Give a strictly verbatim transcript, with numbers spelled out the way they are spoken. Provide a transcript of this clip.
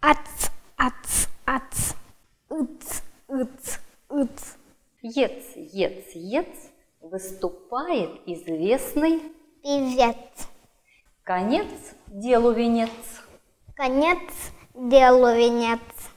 Ац, ац, ац. Ыц, ыц, ыц. Ец, ец, ец, выступает известный Певец. конец делу венец. Конец делу венец.